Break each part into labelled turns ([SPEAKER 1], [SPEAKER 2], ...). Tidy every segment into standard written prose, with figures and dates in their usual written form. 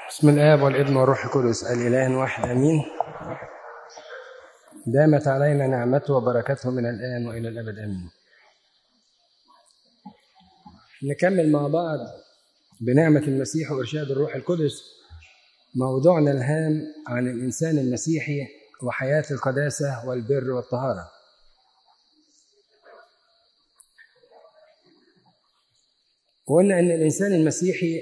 [SPEAKER 1] بسم الآب والابن والروح القدس الإله واحد آمين. دامت علينا نعمته وبركته من الآن وإلى الأبد آمين. نكمل مع بعض بنعمة المسيح وإرشاد الروح القدس موضوعنا الهام عن الإنسان المسيحي وحياة القداسة والبر والطهارة. وقلنا أن الإنسان المسيحي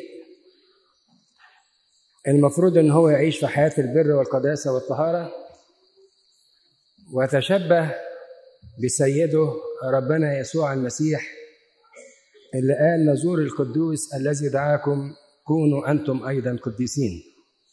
[SPEAKER 1] المفروض أن هو يعيش في حياة البر والقداسة والطهارة ويتشبه بسيده ربنا يسوع المسيح اللي قال نزور القدوس الذي دعاكم كونوا أنتم أيضا قديسين.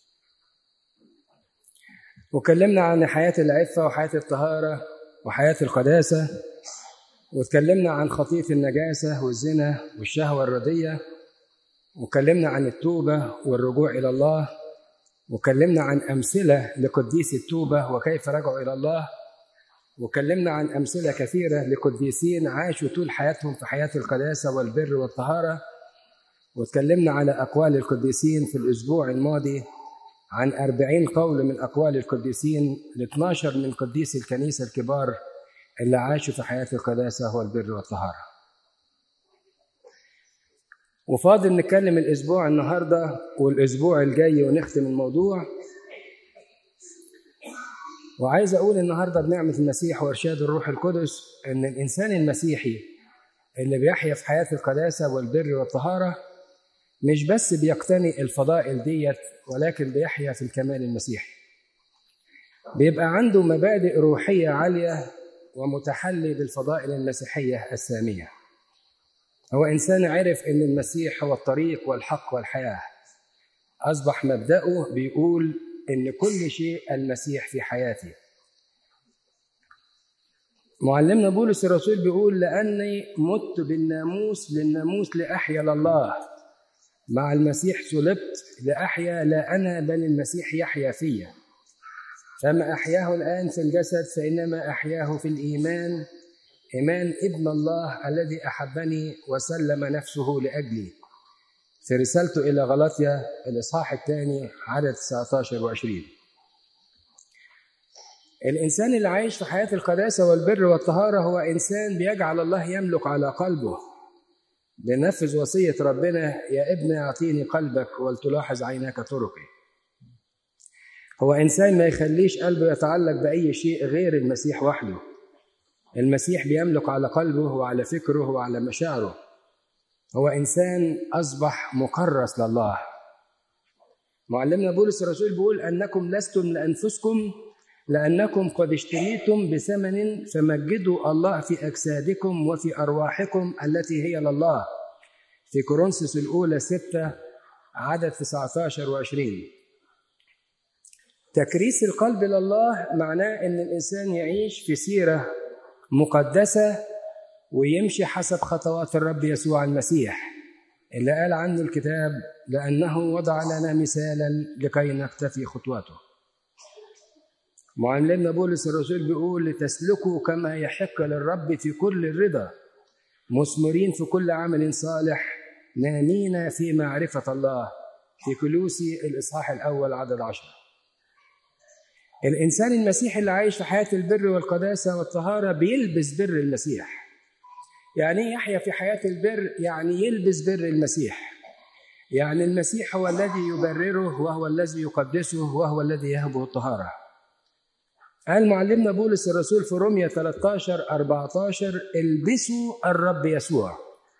[SPEAKER 1] وكلمنا عن حياة العفة وحياة الطهارة وحياة القداسة، وتكلمنا عن خطية النجاسة والزنا والشهوة الردية، وكلمنا عن التوبة والرجوع إلى الله، وكلمنا عن أمثلة لقديس التوبة وكيف رجعوا إلى الله، وكلمنا عن أمثلة كثيرة لقديسين عاشوا طول حياتهم في حياة القداسة والبر والطهارة، وتكلمنا على أقوال القديسين في الأسبوع الماضي عن 40 قول من أقوال القديسين ل12 من قديس الكنيسة الكبار اللي عاشوا في حياة القداسة والبر والطهارة. وفاضل نتكلم الأسبوع النهاردة والأسبوع الجاي ونختم الموضوع. وعايز أقول النهاردة بنعمة المسيح وإرشاد الروح القدس أن الإنسان المسيحي اللي بيحيا في حياة القداسة والبر والطهارة مش بس بيقتني الفضائل ديت، ولكن بيحيا في الكمال المسيحي. بيبقى عنده مبادئ روحية عالية ومتحلي بالفضائل المسيحية السامية. هو إنسان عرف أن المسيح هو الطريق والحق والحياة. أصبح مبدأه بيقول أن كل شيء المسيح في حياتي. معلمنا بولس الرسول بيقول لأني مت بالناموس للناموس لأحيا لله، مع المسيح صلبت لأحيا لا أنا بل المسيح يحيا فيا، فما أحياه الآن في الجسد فإنما أحياه في الإيمان، إيمان ابن الله الذي أحبني وسلم نفسه لأجلي. في رسالته إلى غلاطيا الإصحاح الثاني عدد 19 و20. الإنسان اللي عايش في حياة القداسة والبر والطهارة هو إنسان بيجعل الله يملك على قلبه، بينفذ وصية ربنا يا ابني أعطيني قلبك ولتلاحظ عيناك طرقي. هو إنسان ما يخليش قلبه يتعلق بأي شيء غير المسيح وحده. المسيح بيملك على قلبه وعلى فكره وعلى مشاعره. هو إنسان أصبح مكرس لله. معلمنا بولس الرسول بيقول أنكم لستم لأنفسكم لأنكم قد اشتريتم بثمن، فمجدوا الله في أجسادكم وفي أرواحكم التي هي لله. في كورنثوس الأولى 6 عدد 19 و20. تكريس القلب لله معناه أن الإنسان يعيش في سيرة مقدسة ويمشي حسب خطوات الرب يسوع المسيح اللي قال عنه الكتاب لأنه وضع لنا مثالا لكي نقتفي خطواته. معلمنا بولس الرسول بيقول لتسلكوا كما يحق للرب في كل الرضا، مثمرين في كل عمل صالح، نامين في معرفة الله. في كولوسي الإصحاح الأول عدد 10. الإنسان المسيحي اللي عايش في حياة البر والقداسة والطهارة بيلبس بر المسيح. يعني يحيا في حياة البر يعني يلبس بر المسيح. يعني المسيح هو الذي يبرره وهو الذي يقدسه وهو الذي يهبه الطهارة. قال معلمنا بولس الرسول في رومية 13-14 البسوا الرب يسوع.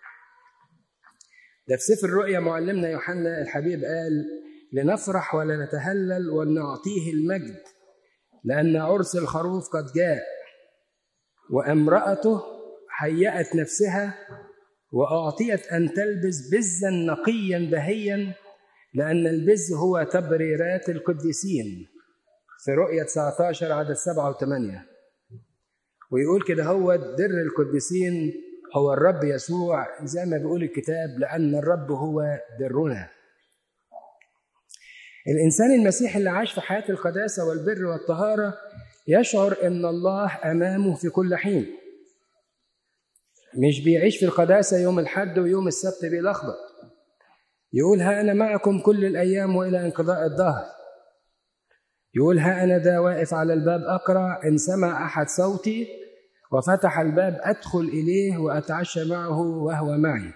[SPEAKER 1] ده في سفر الرؤيا معلمنا يوحنا الحبيب قال لنفرح ولا نتهلل ولنعطيه المجد لأن عرس الخروف قد جاء وامرأته هيأت نفسها وأعطيت أن تلبس بزا نقيا بهيا لأن البز هو تبريرات القديسين. في رؤية 19 عدد 7 و8. ويقول كده هو در القديسين هو الرب يسوع زي ما بيقول الكتاب لأن الرب هو درنا. الإنسان المسيحي اللي عاش في حياة القداسة والبر والطهارة يشعر أن الله أمامه في كل حين. مش بيعيش في القداسة يوم الحد ويوم السبت بيلخبط. يقول ها أنا معكم كل الأيام وإلى انقضاء الدهر. يقول ها أنا ذا واقف على الباب أقرع، إن سمع أحد صوتي وفتح الباب أدخل إليه وأتعشى معه وهو معي.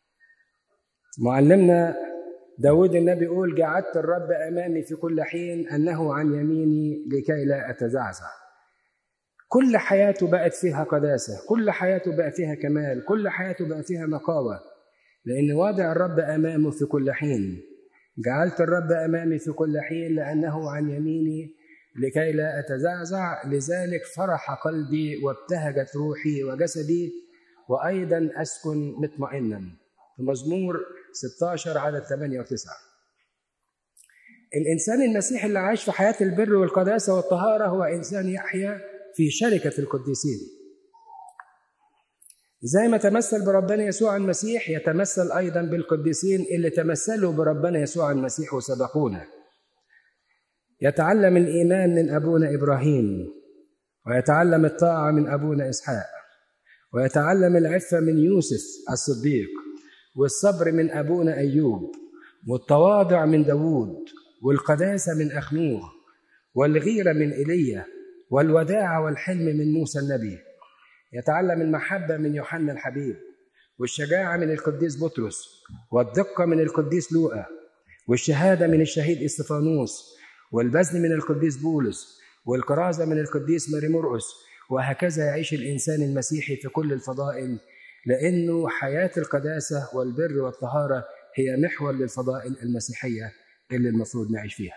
[SPEAKER 1] معلمنا داود النبي يقول جعلت الرب أمامي في كل حين، أنه عن يميني لكي لا أتزعزع. كل حياته بقت فيها قداسة، كل حياته بقى فيها كمال، كل حياته بقى فيها نقاوة، لأن واضع الرب أمامه في كل حين. جعلت الرب أمامي في كل حين لأنه عن يميني لكي لا أتزعزع، لذلك فرح قلبي وابتهجت روحي وجسدي، وأيضا أسكن مطمئنا. في مزمور 16 عدد 8 و9. الإنسان المسيحي اللي عايش في حياة البر والقداسة والطهارة هو إنسان يحيا في شركة القديسين. زي ما تمثل بربنا يسوع المسيح يتمثل أيضا بالقديسين اللي تمثلوا بربنا يسوع المسيح وسبقونا. يتعلم الإيمان من أبونا إبراهيم، ويتعلم الطاعة من أبونا إسحاق، ويتعلم العفة من يوسف الصديق، والصبر من أبونا أيوب، والتواضع من داود، والقداسة من أخنوخ، والغيرة من إيليا، والوداعة والحلم من موسى النبي. يتعلم المحبة من يوحنا الحبيب، والشجاعة من القديس بطرس، والدقة من القديس لوقا، والشهادة من الشهيد استفانوس، والبذل من القديس بولس، والكرازة من القديس ماري مرقس. وهكذا يعيش الإنسان المسيحي في كل الفضائل، لأنه حياة القداسة والبر والطهارة هي محور للفضائل المسيحية اللي المفروض نعيش فيها.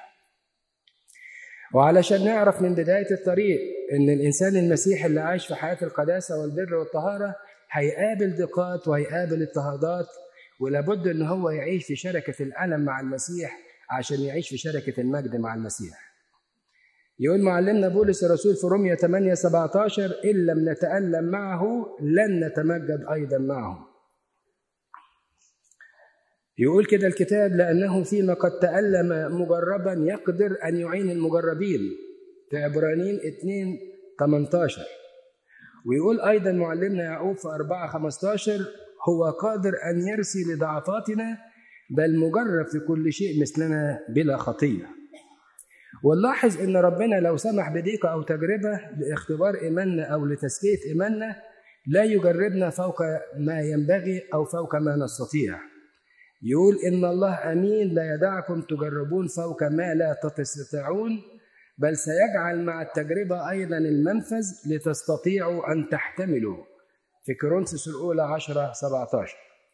[SPEAKER 1] وعلشان نعرف من بداية الطريق إن الإنسان المسيحي اللي عايش في حياة القداسة والبر والطهارة هيقابل ضيقات وهيقابل اضطهادات، ولابد إن هو يعيش في شركة الألم مع المسيح عشان يعيش في شركة المجد مع المسيح. يقول معلمنا بولس الرسول في رومية 8:17 إن لم نتألم معه لن نتمجد أيضا معه. يقول كده الكتاب لأنه فيما قد تألم مجربا يقدر أن يعين المجربين، في عبرانيين 2:18. ويقول أيضا معلمنا يعقوب في 4:15 هو قادر أن يرسي لضعفاتنا بل مجرب في كل شيء مثلنا بلا خطية. ونلاحظ إن ربنا لو سمح بضيقة أو تجربة لاختبار إيماننا أو لتزكية إيماننا لا يجربنا فوق ما ينبغي أو فوق ما نستطيع. يقول إن الله أمين لا يدعكم تجربون فوق ما لا تستطيعون، بل سيجعل مع التجربة أيضا المنفذ لتستطيعوا أن تحتملوا، في كورنثوس الأولى 10:17.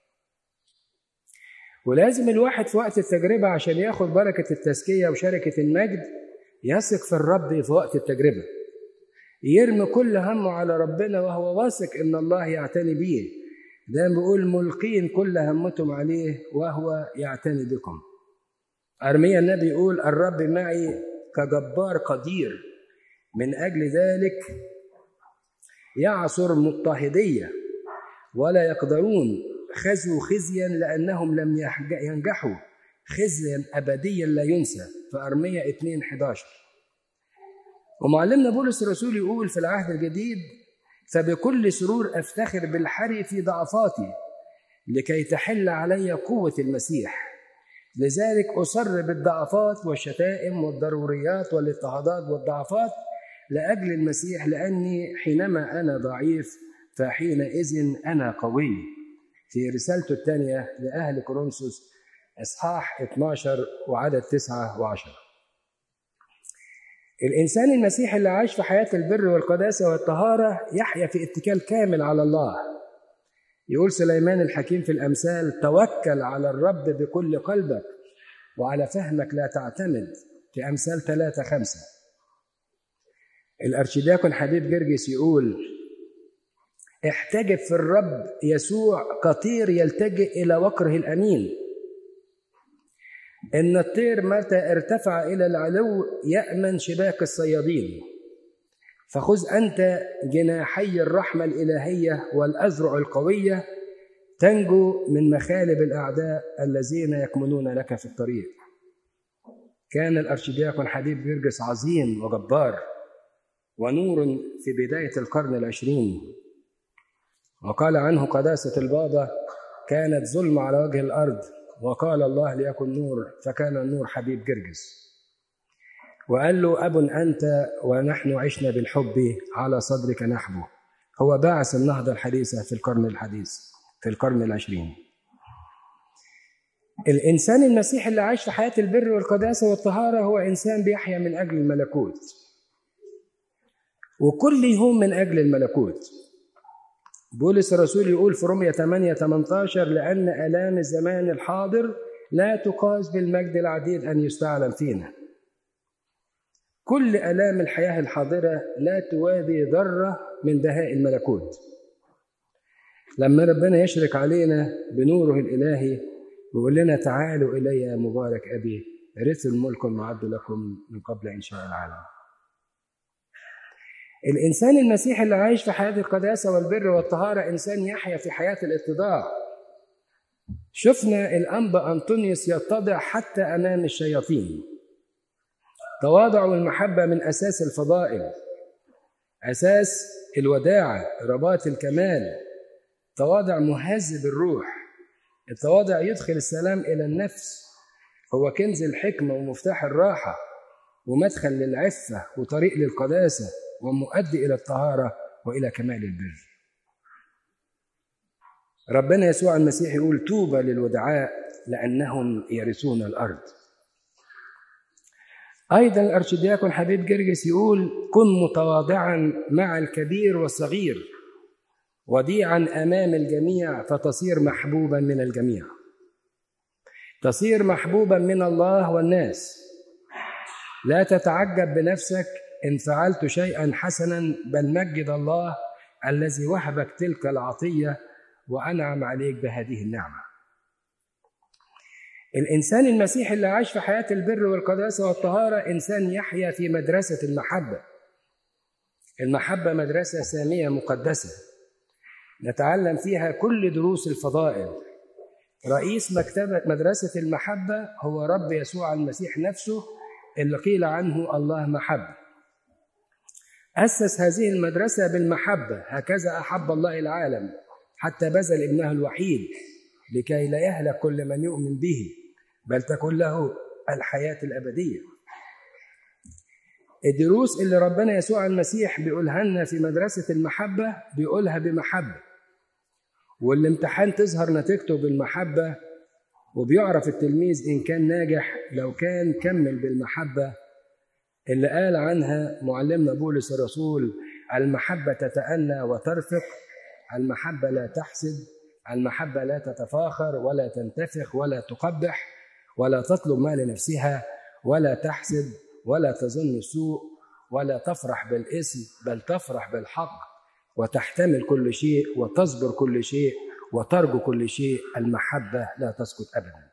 [SPEAKER 1] ولازم الواحد في وقت التجربة عشان ياخد بركة التزكية وشركة المجد يثق في الرب في وقت التجربة، يرمي كل همه على ربنا وهو واثق إن الله يعتني بيه. ده بيقول ملقين كل همتم عليه وهو يعتني بكم. أرميا النبي يقول الرب معي كجبار قدير، من أجل ذلك يعصر مضطهدية ولا يقدرون، خزوا خزيا لأنهم لم ينجحوا، خزيا أبديا لا ينسى، في أرميا 2:11. ومعلمنا بولس الرسول يقول في العهد الجديد فبكل سرور أفتخر بالحري في ضعفاتي لكي تحل علي قوة المسيح، لذلك أصر بالضعفات والشتائم والضروريات والاضطهادات والضعفات لأجل المسيح، لأني حينما أنا ضعيف فحينئذ أنا قوي. في رسالته الثانية لأهل كورنثوس إصحاح 12 وعدد 9 و10. الإنسان المسيحي اللي عايش في حياة البر والقداسة والطهارة يحيا في اتكال كامل على الله. يقول سليمان الحكيم في الأمثال توكل على الرب بكل قلبك وعلى فهمك لا تعتمد، في أمثال 3:5. الأرشدياكون حبيب جرجس يقول احتجب في الرب يسوع كطير يلتجئ إلى وقره الأمين. إن الطير متى ارتفع إلى العلو يأمن شباك الصيادين، فخذ أنت جناحي الرحمة الإلهية والأذرع القوية تنجو من مخالب الأعداء الذين يكمنون لك في الطريق. كان الأرشدياكون حبيب جرجس عظيم وجبار ونور في بداية القرن 20، وقال عنه قداسة البابا كانت ظلمة على وجه الأرض وقال الله ليكن نور فكان النور حبيب جرجس، وقال له أب أنت ونحن عشنا بالحب على صدرك نحبو. هو باعث النهضة الحديثة في القرن الحديث في القرن العشرين. الإنسان المسيحي اللي عايش في حياة البر والقداسة والطهارة هو إنسان بيحيا من أجل الملكوت، وكل يوم من أجل الملكوت. بولس الرسول يقول في رومية 8:18 لأن آلام الزمان الحاضر لا تقاس بالمجد العديد أن يستعلم فينا. كل آلام الحياة الحاضرة لا توازي ذرة من بهاء الملكوت. لما ربنا يشرك علينا بنوره الإلهي ويقول لنا تعالوا إلي يا مبارك أبي رثوا الملك المعد لكم من قبل إنشاء العالم. الإنسان المسيحي اللي عايش في حياة القداسة والبر والطهارة إنسان يحيا في حياة الاتضاع. شفنا الأنبا أنطونيوس يتضع حتى أمام الشياطين. تواضع والمحبة من أساس الفضائل، أساس الوداعة، رباط الكمال. تواضع مهذب الروح. التواضع يدخل السلام إلى النفس، هو كنز الحكمة ومفتاح الراحة ومدخل للعفة وطريق للقداسة ومؤدي إلى الطهارة وإلى كمال البر. ربنا يسوع المسيح يقول طوبى للودعاء لأنهم يرثون الأرض. أيضا الأرشدياكون حبيب جرجس يقول كن متواضعا مع الكبير والصغير، وديعا أمام الجميع فتصير محبوبا من الجميع. تصير محبوبا من الله والناس. لا تتعجب بنفسك إن فعلت شيئا حسنا، بل مجد الله الذي وهبك تلك العطية وأنعم عليك بهذه النعمة. الإنسان المسيحي اللي عاش في حياة البر والقداسة والطهارة إنسان يحيا في مدرسة المحبة. المحبة مدرسة سامية مقدسة نتعلم فيها كل دروس الفضائل. رئيس مكتبة مدرسة المحبة هو رب يسوع المسيح نفسه اللي قيل عنه الله محبة. أسس هذه المدرسة بالمحبة، هكذا أحب الله العالم حتى بذل ابنه الوحيد لكي لا يهلك كل من يؤمن به بل تكون له الحياة الأبدية. الدروس اللي ربنا يسوع المسيح بيقولها لنا في مدرسة المحبة بيقولها بمحبة، والامتحان تظهر نتيجته بالمحبة، وبيعرف التلميذ إن كان ناجح لو كان كمل بالمحبة اللي قال عنها معلمنا بولس الرسول المحبة تتأنى وترفق، المحبة لا تحسد، المحبة لا تتفاخر ولا تنتفخ ولا تقبح ولا تطلب ما لنفسها ولا تحسد ولا تظن السوء ولا تفرح بالإثم بل تفرح بالحق وتحتمل كل شيء وتصبر كل شيء وترجو كل شيء. المحبة لا تسقط أبدا.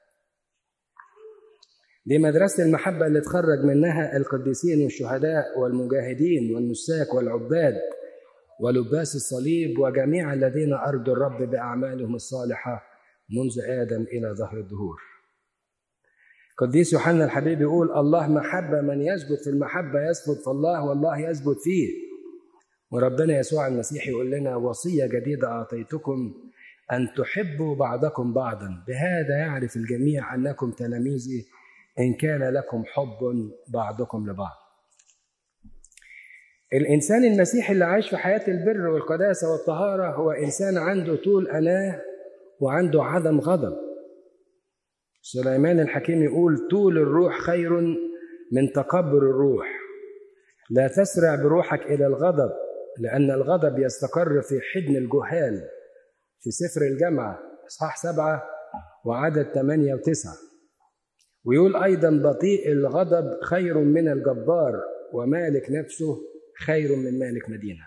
[SPEAKER 1] دي مدرسة المحبة اللي تخرج منها القديسين والشهداء والمجاهدين والنساك والعباد ولباس الصليب وجميع الذين أرضوا الرب بأعمالهم الصالحة منذ آدم إلى ظهر الدهور. قديس يوحنا الحبيب يقول الله محبة، من يثبت في المحبة يثبت في الله والله يثبت فيه. وربنا يسوع المسيح يقول لنا وصية جديدة أعطيتكم أن تحبوا بعضكم بعضا، بهذا يعرف الجميع أنكم تلاميذي إن كان لكم حب بعضكم لبعض. الإنسان المسيحي اللي عايش في حياة البر والقداسة والطهارة هو إنسان عنده طول أناة وعنده عدم غضب. سليمان الحكيم يقول طول الروح خير من تكبر الروح. لا تسرع بروحك إلى الغضب لأن الغضب يستقر في حضن الجهال، في سفر الجامعة إصحاح 7 وعدد 8 و9. ويقول أيضا بطيء الغضب خير من الجبار ومالك نفسه خير من مالك مدينة.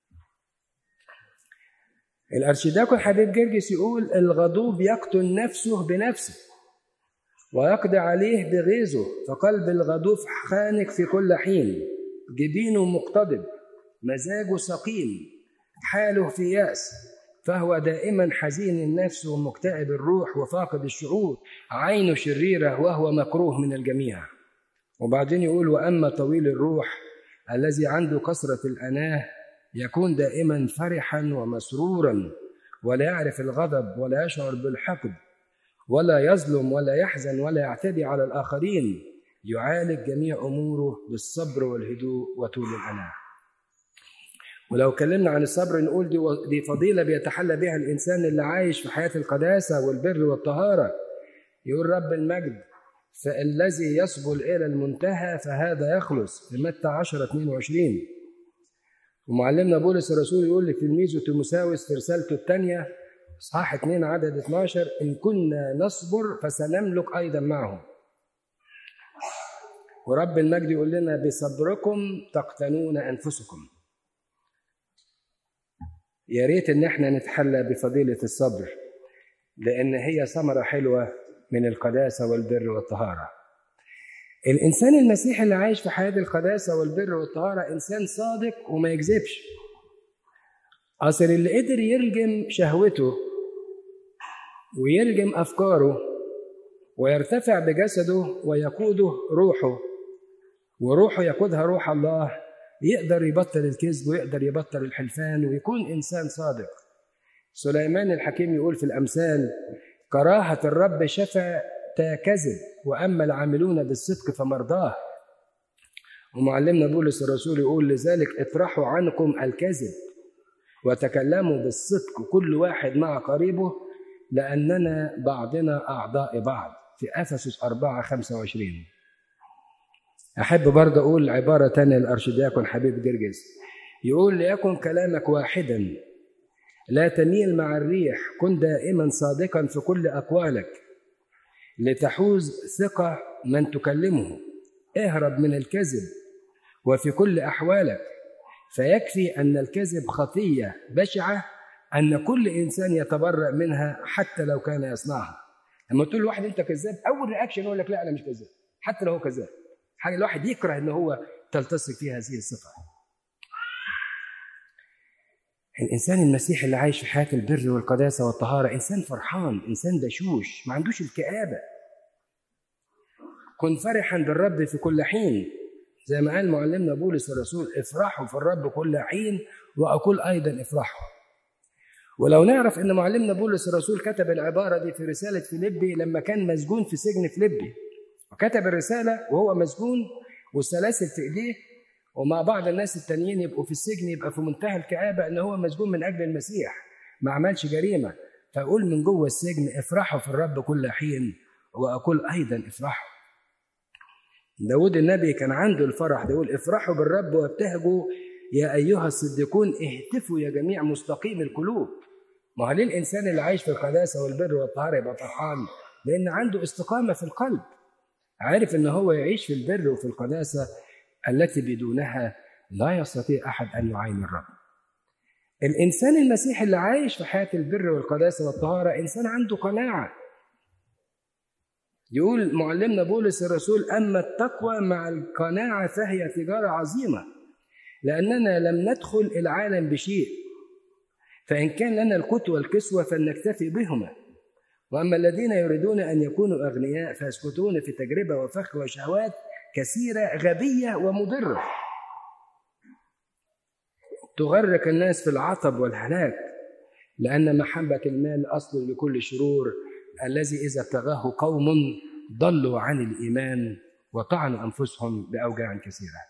[SPEAKER 1] الأرشدياكون حبيب جرجس يقول الغضوب يقتل نفسه بنفسه ويقضي عليه بغيظه، فقلب الغضوب خانق في كل حين، جبينه مقتضب، مزاجه سقيم، حاله في يأس، فهو دائما حزين النفس ومكتئب الروح وفاقد الشعور، عينه شريرة وهو مكروه من الجميع. وبعدين يقول وأما طويل الروح الذي عنده كثرة الأناة يكون دائما فرحا ومسرورا ولا يعرف الغضب ولا يشعر بالحقد ولا يظلم ولا يحزن ولا يعتدي على الآخرين، يعالج جميع أموره بالصبر والهدوء وطول الأناة. ولو اتكلمنا عن الصبر نقول دي فضيلة بيتحلى بها الإنسان اللي عايش في حياة القداسة والبر والطهارة. يقول رب المجد: فالذي يصبر إلى المنتهى فهذا يخلص، في متى 10:22. ومعلمنا بولس الرسول يقول لتلميذه تيموثاوس في رسالته الثانية إصحاح 2 عدد 12: إن كنا نصبر فسنملك أيضا معهم. ورب المجد يقول لنا: بصبركم تقتنون أنفسكم. يا ريت إن احنا نتحلى بفضيلة الصبر، لأن هي ثمرة حلوة من القداسة والبر والطهارة. الإنسان المسيحي اللي عايش في حياة القداسة والبر والطهارة إنسان صادق وما يكذبش. أصل اللي قدر يرجم شهوته ويرجم أفكاره ويرتفع بجسده ويقوده روحه، وروحه يقودها روح الله، يقدر يبطل الكذب ويقدر يبطل الحلفان ويكون إنسان صادق. سليمان الحكيم يقول في الأمثال: كراهة الرب شفع كذب، وأما العاملون بالصدق فمرضاه. ومعلمنا بولس الرسول يقول: لذلك اطرحوا عنكم الكذب وتكلموا بالصدق كل واحد مع قريبه، لأننا بعضنا أعضاء بعض، في أفسس 4:25. أحب برضه أقول عبارة تانية للأرشدياكون حبيب جرجس، يقول: ليكن كلامك واحدا، لا تميل مع الريح، كن دائما صادقا في كل أقوالك لتحوز ثقة من تكلمه، اهرب من الكذب وفي كل أحوالك، فيكفي أن الكذب خطية بشعة أن كل إنسان يتبرأ منها حتى لو كان يصنعها. لما تقول لواحد أنت كذاب، أول رياكشن يقول لك لا أنا مش كذاب، حتى لو هو كذاب. حاجة الواحد يكره أن هو تلتصق فيه هذه الصفة. الإنسان المسيحي اللي عايش في حياة البر والقداسة والطهارة إنسان فرحان، إنسان بشوش، ما عندوش الكآبة. كن فرحا بالرب في كل حين، زي ما قال معلمنا بولس الرسول: افرحوا في الرب كل حين، وأقول أيضا افرحوا. ولو نعرف أن معلمنا بولس الرسول كتب العبارة دي في رسالة فيليبي لما كان مسجون في سجن فيليبي، وكتب الرسالة وهو مسجون والسلاسل في إيديه، ومع بعض الناس التانيين يبقوا في السجن يبقى في منتهى الكآبة أنه هو مسجون من أجل المسيح، ما عملش جريمة، فأقول من جوه السجن: افرحوا في الرب كل حين، وأقول أيضا افرحوا. داود النبي كان عنده الفرح ده، يقول: افرحوا بالرب وابتهجوا يا أيها الصديقون، اهتفوا يا جميع مستقيم القلوب. ما هو ليه الإنسان اللي عايش في القداسة والبر والطهارة يبقى فرحان؟ لأن عنده استقامة في القلب، عارف أنه هو يعيش في البر وفي القداسة التي بدونها لا يستطيع أحد أن يعاين الرب. الإنسان المسيحي اللي عايش في حياة البر والقداسة والطهارة إنسان عنده قناعة. يقول معلمنا بولس الرسول: أما التقوى مع القناعة فهي تجارة عظيمة، لأننا لم ندخل العالم بشيء، فإن كان لنا القوت والكسوة فلنكتفي بهما، وأما الذين يريدون أن يكونوا أغنياء فيسقطون في تجربة وفخ وشهوات كثيرة غبية ومضرة تغرق الناس في العطب والهلاك، لأن محبة المال أصل لكل شرور، الذي إذا ابتغاه قوم ضلوا عن الإيمان وطعنوا أنفسهم بأوجاع كثيرة.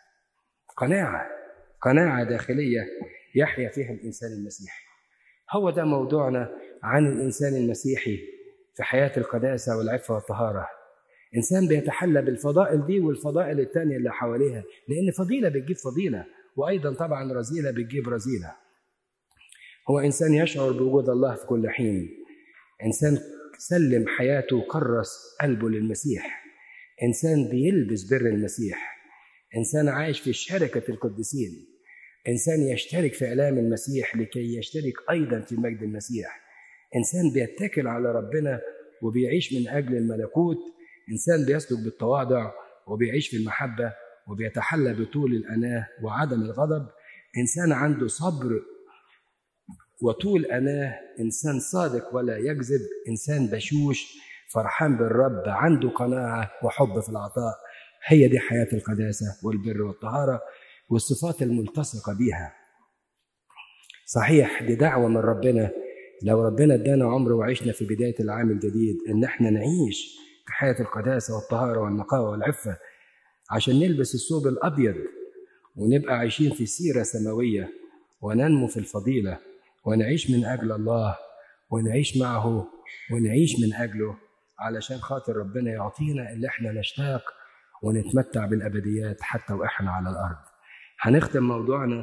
[SPEAKER 1] قناعة داخلية يحيا فيها الإنسان المسيحي. هو ده موضوعنا عن الإنسان المسيحي في حياة القداسة والعفة والطهارة. إنسان بيتحلى بالفضائل دي والفضائل التانية اللي حواليها، لأن فضيلة بتجيب فضيلة، وأيضا طبعا رذيلة بتجيب رذيلة. هو إنسان يشعر بوجود الله في كل حين، إنسان سلم حياته كرس قلبه للمسيح، إنسان بيلبس بر المسيح، إنسان عايش في شركة القديسين، إنسان يشترك في آلام المسيح لكي يشترك أيضا في مجد المسيح، إنسان بيتكل على ربنا وبيعيش من أجل الملكوت، إنسان بيسلك بالتواضع وبيعيش في المحبة وبيتحلى بطول الأناة وعدم الغضب، إنسان عنده صبر وطول أناة، إنسان صادق ولا يكذب، إنسان بشوش فرحان بالرب، عنده قناعة وحب في العطاء. هي دي حياة القداسة والبر والطهارة والصفات الملتصقة بها. صحيح دي دعوة من ربنا لو ربنا ادانا عمر وعشنا في بداية العام الجديد إن احنا نعيش في حياة القداسة والطهارة والنقاوة والعفة عشان نلبس الثوب الأبيض ونبقى عايشين في سيرة سماوية وننمو في الفضيلة ونعيش من أجل الله ونعيش معه ونعيش من أجله علشان خاطر ربنا يعطينا اللي احنا نشتاق ونتمتع بالأبديات حتى وإحنا على الأرض. هنختم موضوعنا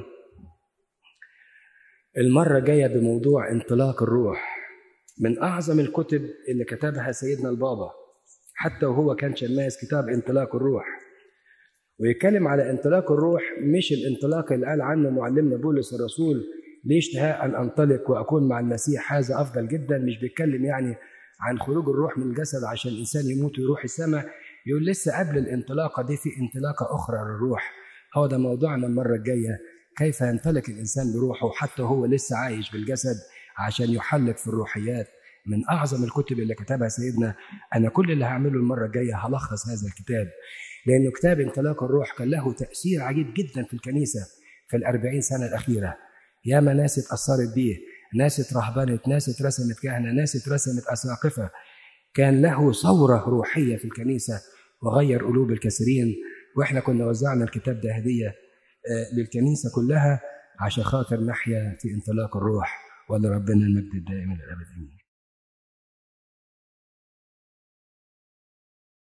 [SPEAKER 1] المرة جاية بموضوع انطلاق الروح، من أعظم الكتب اللي كتبها سيدنا البابا حتى وهو كان شماس، كتاب انطلاق الروح، ويتكلم على انطلاق الروح مش الانطلاق اللي قال عنه معلمنا بولس الرسول ليه اشتهاء أن أنطلق وأكون مع المسيح هذا أفضل جدا، مش بيتكلم يعني عن خروج الروح من الجسد عشان الإنسان يموت ويروح السماء، يقول لسه قبل الانطلاقة دي في انطلاقة أخرى للروح. هو ده موضوعنا المرة الجاية، كيف ينطلق الإنسان بروحه حتى هو لسه عايش بالجسد عشان يحلق في الروحيات. من أعظم الكتب اللي كتبها سيدنا. أنا كل اللي هعمله المرة الجاية هلخص هذا الكتاب، لأنه كتاب انطلاق الروح كان له تأثير عجيب جدا في الكنيسة في 40 سنة الأخيرة. ياما ناس اتأثرت بيه، ناس اترهبنت، ناس اترسمت كهنة، ناس اترسمت أساقفة. كان له ثورة روحية في الكنيسة وغير قلوب الكثيرين، وإحنا كنا وزعنا الكتاب ده هدية للكنيسة كلها عشان خاطر نحيا في انطلاق الروح. ولربنا المجد الدائم إلى الأبد.